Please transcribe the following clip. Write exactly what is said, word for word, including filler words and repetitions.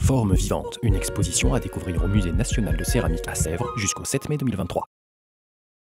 Forme vivante, une exposition à découvrir au Musée national de céramique à Sèvres jusqu'au sept mai deux mille vingt-trois.